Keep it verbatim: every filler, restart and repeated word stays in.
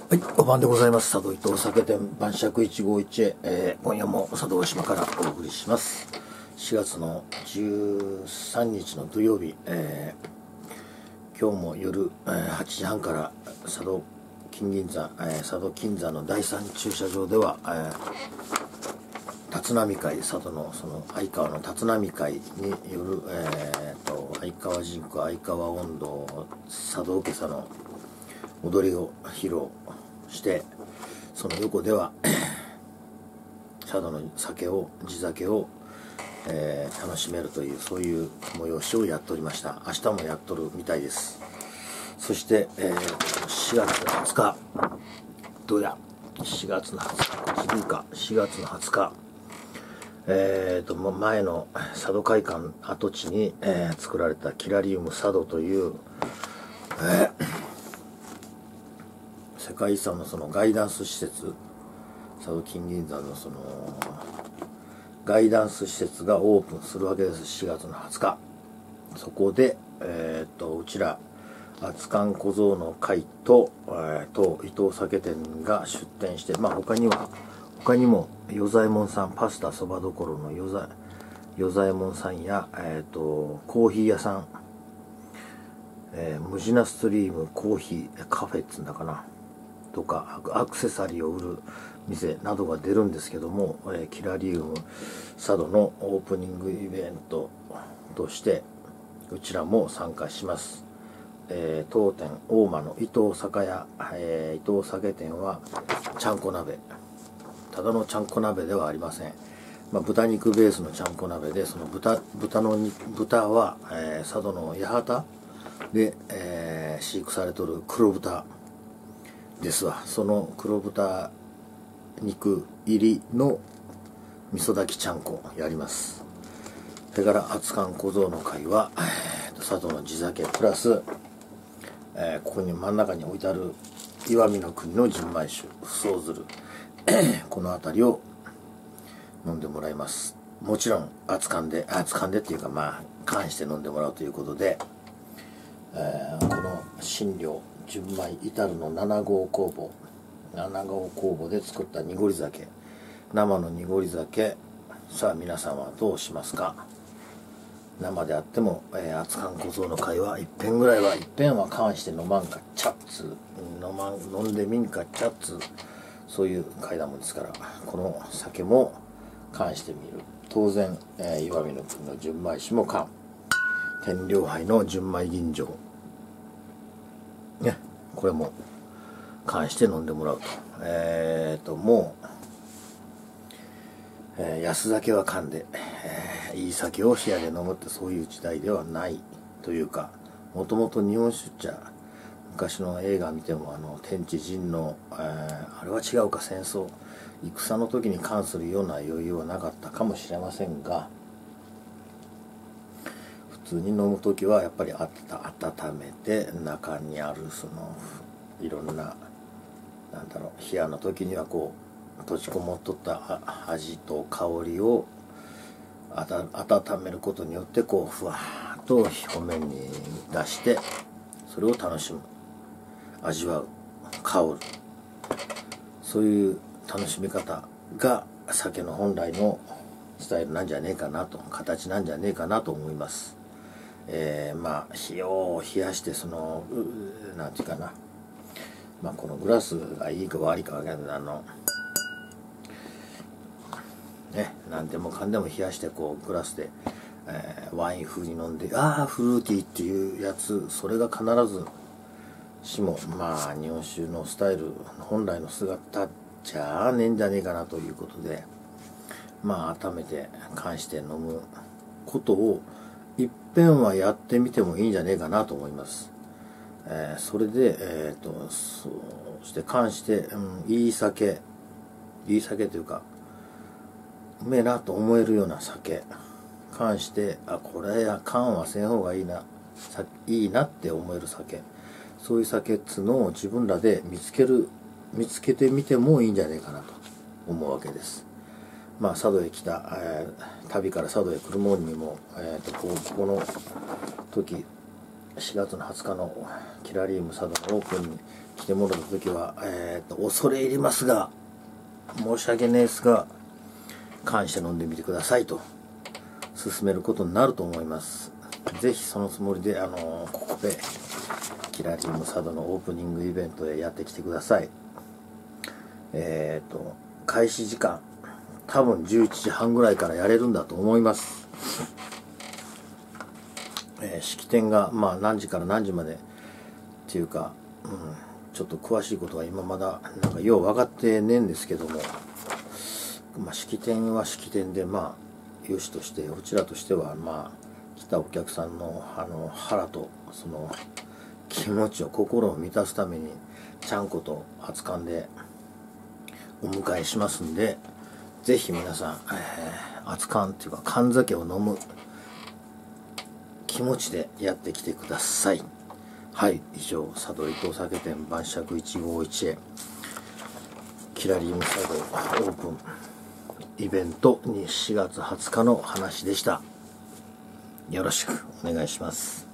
はい、お晩でございます。佐渡伊藤酒店晩酌いちごいちへ、えー、今夜も佐渡島からお送りします。しがつのじゅうさんにちの土曜日、えー、今日も夜、えー、はちじはんから佐渡金銀座、えー、佐渡金座のだいさん駐車場では、えー、立浪会、佐渡のその相川の立浪会による、えー、と相川神宮、相川音頭、佐渡受けさの踊りを披露して、その横では佐渡の酒を地酒を、えー、楽しめるという、そういう催しをやっておりました。明日もやっとるみたいです。そして、えー、しがつのはつか、どうやしがつのはつか、自分かしがつのはつか、えーと前の佐渡会館跡地に、えー、作られたキラリウム佐渡という、えー世界遺産のそのガイダンス施設、佐渡金銀座のそのガイダンス施設がオープンするわけです。しがつのはつか、そこで、えー、とうちら熱燗小僧の会と、えー、と伊藤酒店が出店して、まあ他には他にも与左衛門さん、パスタそばどころの与左与左衛門さんや、えー、とコーヒー屋さん、えー、ムジナストリームコーヒーカフェっつうんだかなとか、アクセサリーを売る店などが出るんですけども、えー、キラリウム佐渡のオープニングイベントとしてうちらも参加します。えー、当店大間の伊藤酒屋、えー、伊藤酒店はちゃんこ鍋、ただのちゃんこ鍋ではありません。まあ、豚肉ベースのちゃんこ鍋で、その 豚, 豚の豚は、えー、佐渡の八幡で、えー、飼育されとる黒豚ですわ。その黒豚肉入りの味噌炊きちゃんこやります。それから熱燗小僧の会は、えー、佐渡の地酒プラス、えー、ここに真ん中に置いてある石見の国の純米酒不相ずるこの辺りを飲んでもらいます。もちろん熱燗で熱燗でっていうか、まあ燗して飲んでもらうということで、えー、この新寮純米至るのなな号工房なな号工房で作った濁り酒、生の濁り酒、さあ皆さんはどうしますか。生であっても、えー、熱燗小僧の会は一遍ぐらいは一遍は燗して飲まんかっちゃっつ飲まん飲んでみんかっちゃっつ、そういう会だもんですから、この酒も燗してみる。当然、えー、石見の国の純米酒も燗、天領杯の純米吟醸ね、これも燗して飲んでもらうと。えーともう、えー、安酒は燗で、えー、いい酒をシェアで飲むって、そういう時代ではないというか、もともと日本酒っちゃ昔の映画見ても、あの天地人の、えー、あれは違うか、戦争戦の時に関するような余裕はなかったかもしれませんが、普通に飲む時はやっぱりあった温めて、中にあるそのいろんな、なんだろう、冷やの時にはこう閉じこもっとった味と香りをあた温めることによって、こうふわーっと表面に出して、それを楽しむ、味わう、香る、そういう楽しみ方が酒の本来のスタイルなんじゃねえかなと、形なんじゃねえかなと思います。えー、まあ火を冷やして、そのなんていうかな、まあこのグラスがいいか悪いかわからないけど、あのね、何でもかんでも冷やして、こうグラスで、えー、ワイン風に飲んで、ああフルーティーっていうやつ、それが必ずしもまあ日本酒のスタイル本来の姿じゃねえんじゃねえかなということで、まあ温めて燗して飲むことをいっぺんはやってみてもいいんじゃねえかなと思います。えー、それで、えー、とそして燗して、うん、いい酒いい酒というか、うめえなと思えるような酒燗して、あ、これや燗はせん方がいいな、いいなって思える酒、そういう酒っつのを自分らで見つける見つけてみてもいいんじゃねえかなと思うわけです。まあ佐渡へ来た、えー、旅から佐渡へ来るもんにも、えー、とこうここの時、 しがつのはつかのキラリウム佐渡のオープンに来てもらった時は、えー、と恐れ入りますが申し訳ねえですが感謝飲んでみてくださいと勧めることになると思います。ぜひそのつもりで、あのー、ここでキラリウム佐渡のオープニングイベントでやってきてください。えっ、ー、と開始時間多分じゅういちじはんぐらいからやれるんだと思います。えー、式典がまあ何時から何時までっていうか、うん、ちょっと詳しいことは今まだなんかよう分かってねえんですけども、まあ、式典は式典でまあよしとして、うちらとしてはまあ来たお客さんのあの腹とその気持ちを心を満たすためにちゃんこと熱燗でお迎えしますんで、ぜひ皆さん、えー、熱燗っていうか燗酒を飲む気持ちでやってきてください。はい、以上佐渡伊藤酒店晩酌いちごいちへキラリウム佐渡オープンイベントにしがつはつかの話でした。よろしくお願いします。